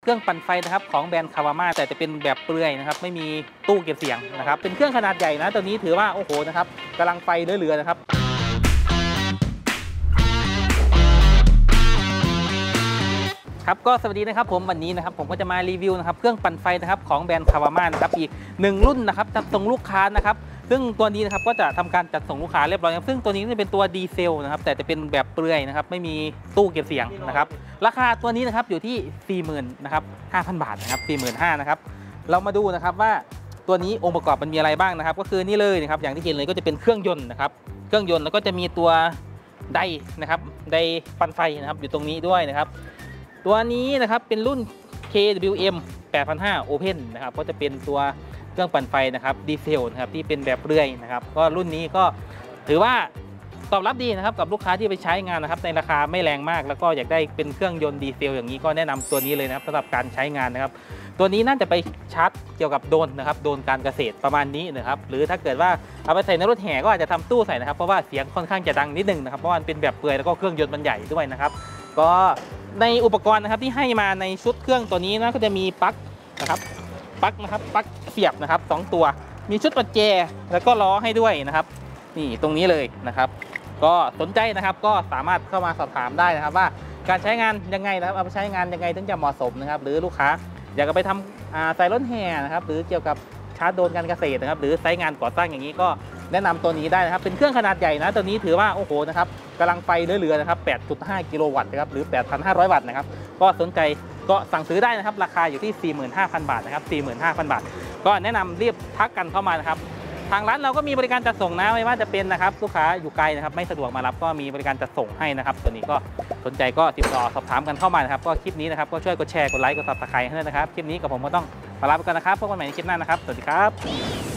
เครื่องปั่นไฟนะครับของแบรนด์คาวาม่าแต่จะเป็นแบบเปลือยนะครับไม่มีตู้เก็บเสียงนะครับเป็นเครื่องขนาดใหญ่นะตัวนี้ถือว่าโอ้โหนะครับกำลังไฟเหลือๆนะครับครับก็สวัสดีนะครับผมวันนี้นะครับผมก็จะมารีวิวนะครับเครื่องปั่นไฟนะครับของแบรนด์คาวาม่านะครับอีก1รุ่นนะครับจัดส่งลูกค้านะครับซึ่งตัวนี้นะครับก็จะทำการจัดส่งลูกค้าเรียบร้อยครับซึ่งตัวนี้จะเป็นตัวดีเซลนะครับแต่จะเป็นแบบเปลือยนะครับไม่มีตู้เก็บเสียงนะครับราคาตัวนี้นะครับอยู่ที่ 40,000 นะครับ 5,000 บาทนะครับ 45,000 นะครับเรามาดูนะครับว่าตัวนี้องค์ประกอบมันมีอะไรบ้างนะครับก็คือนี่เลยนะครับอย่างที่เห็นเลยก็จะเป็นเครื่องยนต์นะครับเครื่องยนต์แล้วก็จะมีตัวไดนะครับไดปั่นไฟนะครับอยู่ตรงนี้ด้วยนะครับตัวนี้นะครับเป็นรุ่น KWM 8,500 Open นะครับก็จะเป็นตัวเครื่องปั่นไฟนะครับดีเซลนะครับที่เป็นแบบเปลือยนะครับก็รุ่นนี้ก็ถือว่าตอบรับดีนะครับกับลูกค้าที่ไปใช้งานนะครับในราคาไม่แรงมากแล้วก็อยากได้เป็นเครื่องยนต์ดีเซลอย่างนี้ก็แนะนำตัวนี้เลยนะครับสำหรับการใช้งานนะครับตัวนี้น่าจะไปชาร์จเกี่ยวกับโดรนนะครับโดรนการเกษตรประมาณนี้นะครับหรือถ้าเกิดว่าเอาไปใส่ในรถแห่ก็อาจจะทำตู้ใส่นะครับเพราะว่าเสียงค่อนข้างจะดังนิดนึงนะครับเพราะมันเป็นแบบเปลือยแล้วก็เครื่องยนต์มันใหญ่ด้วยนะครับก็ในอุปกรณ์นะครับที่ให้มาในชุดเครื่องตัวนี้นะก็จะมีปลั๊กนะครับปลั๊กเสียบนะครับ2ตัวมีชุดประแจแล้วก็ล้อให้ด้วยนะครับนี่ตรงนี้เลยนะครับก็สนใจนะครับก็สามารถเข้ามาสอบถามได้นะครับว่าการใช้งานยังไงนะครับเอาไปใช้งานยังไงถึงจะเหมาะสมนะครับหรือลูกค้าอยากจะไปทำใส่รถแห่นะครับหรือเกี่ยวกับชาร์จโดรนการเกษตรนะครับหรือใช้งานก่อสร้างอย่างนี้ก็แนะนำตัวนี้ได้นะครับเป็นเครื่องขนาดใหญ่นะตัวนี้ถือว่าโอ้โหนะครับกำลังไฟเหลือๆนะครับ 8.5 กิโลวัตต์นะครับหรือ 8,500 วัตต์นะครับก็สนใจก็สั่งซื้อได้นะครับราคาอยู่ที่ 45,000 บาทนะครับ 45,000 บาทก็แนะนำรีบทักกันเข้ามานะครับทางร้านเราก็มีบริการจัดส่งนะไม่ว่าจะเป็นนะครับลูกค้าอยู่ไกลนะครับไม่สะดวกมารับก็มีบริการจัดส่งให้นะครับตัวนี้ก็สนใจก็ติดต่อสอบถามกันเข้ามานะครับก็คลิปนี้นะครับก็ช่วยกดแชร์กดไลค์กดซับสไครต์ให้ด้วยนะครับคลิปนี้กับผมก็ต้องลาไปก่อนนะครับพบกันใหม่ในคลิปหน้านะครับสวัสดีครับ